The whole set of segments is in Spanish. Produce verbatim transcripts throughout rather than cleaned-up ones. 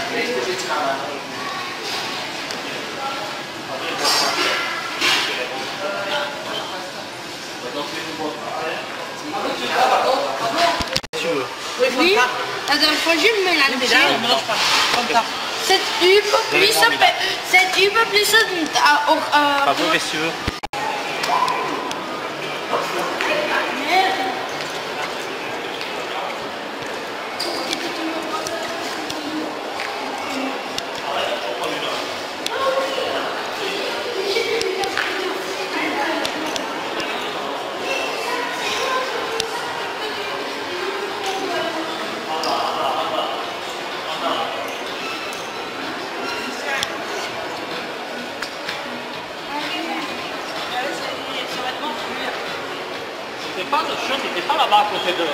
Oui, la dernière fois je me l'ai dit. Cette ube plus cette ube plus Pas vous, qu'est-ce que tu veux? C'était pas le chien, c'était pas là-bas à côté de...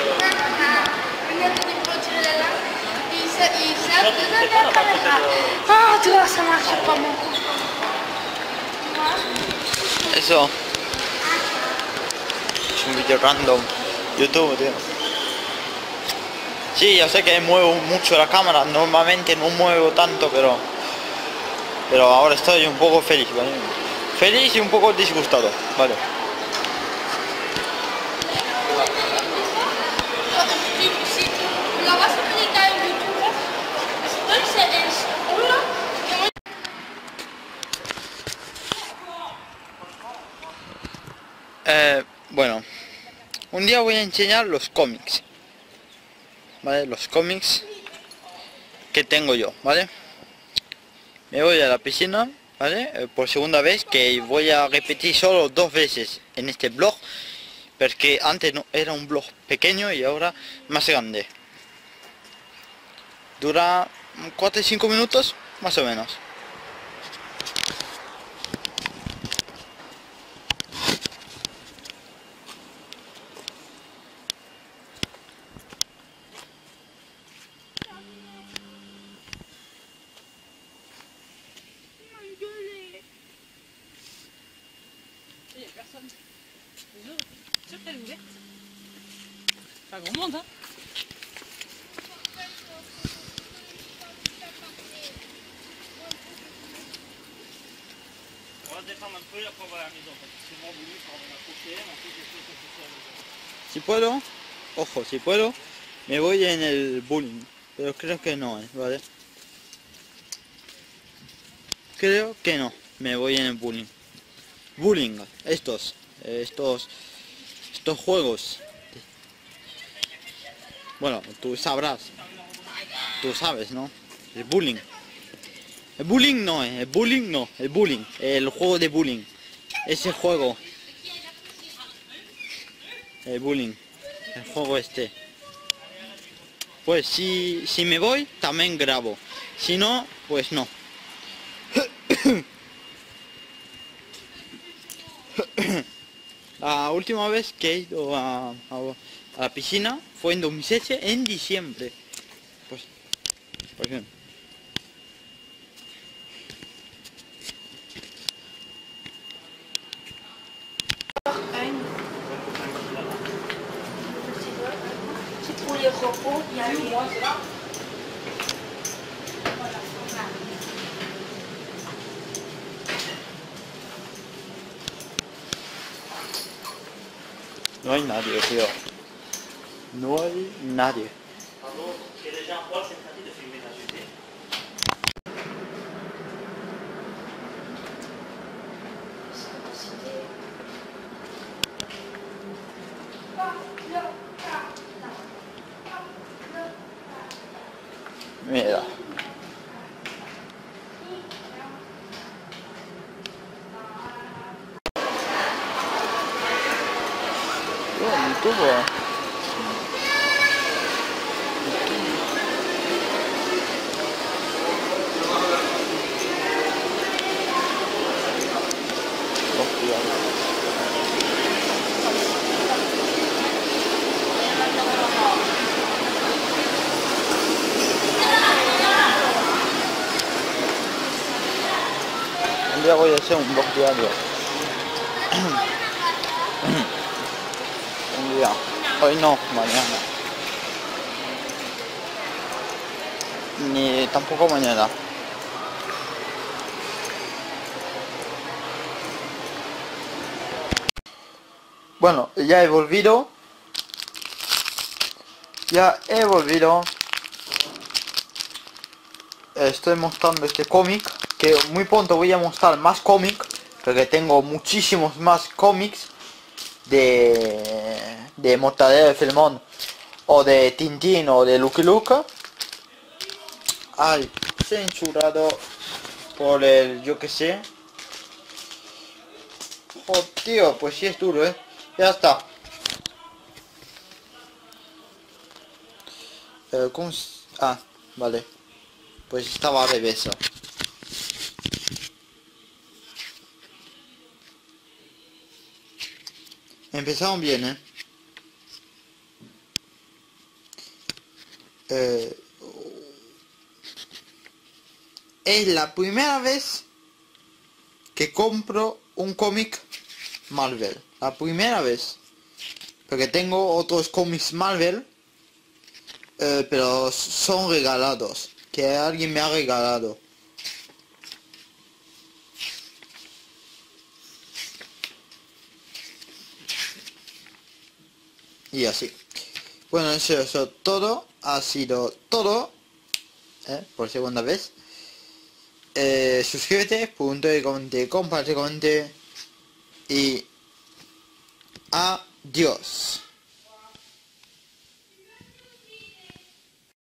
Ah, tu vois, ça marche pas beaucoup. Eso es un vídeo random. YouTube, tío. Sí, ya sé que muevo mucho la cámara. Normalmente no muevo tanto, pero... Pero ahora estoy un poco feliz, ¿vale? Feliz y un poco disgustado, ¿vale? Eh, bueno, un día voy a enseñar los cómics, ¿vale? Los cómics que tengo yo, ¿vale? Me voy a la piscina, ¿vale? Eh, por segunda vez, que voy a repetir solo dos veces en este blog, porque antes no, era un blog pequeño y ahora más grande. Dura cuatro y cinco minutos, más o menos. Il n'y a personne. Les autres, sûr qu'elle est ouverte. Pas grand monde, hein. On va descendre un peu et après on va à la maison. Parce que c'est bon, voulu, quand on a couché, on fait quelque chose de à la maison. Si puedo, ojo, si puedo, me voy en el bowling. Pero creo que no, ¿eh? ¿Vale? Creo que no, me voy en el bowling. Bowling, estos, estos, estos juegos. Bueno, tú sabrás. Tú sabes, ¿no? El bowling. El bowling no, ¿eh? El bowling no, el bowling. El juego de bowling. Ese juego. El bowling. El juego este. Pues si, si me voy, también grabo. Si no, pues no. La última vez que he ido a, a, a la piscina fue en dos mil diecisiete, en diciembre. Pues, pues bien. C'est pour les repos, il y a eu moi. No hay nadie, tío. No hay nadie. Pardon, il y a déjà un poil, c'est interdit de filmer la G P. Mira. Oh, mi tubo. Un día voy a hacer un blog diario. Un día. Hoy no, mañana. ni tampoco mañana. Bueno, ya he volvido. Ya he volvido. Estoy mostrando este cómic, que muy pronto voy a mostrar más cómic, porque tengo muchísimos más cómics de de Mortadelo y Filemón, o de Tintín, o de Lucky Luke. Ay, censurado por el, yo que sé. Oh, tío, pues sí es duro, eh. Ya está. Eh, ¿cómo es? Ah, vale. Pues estaba al revés. Empezaron bien, eh. eh es la primera vez que compro un cómic Marvel. La primera vez. Porque tengo otros cómics Marvel. Eh, pero son regalados. Que alguien me ha regalado. Y así. Bueno, eso es todo. Ha sido todo. ¿Eh? Por segunda vez. Eh, suscríbete, punto y comente, comparte, comente. Y adiós.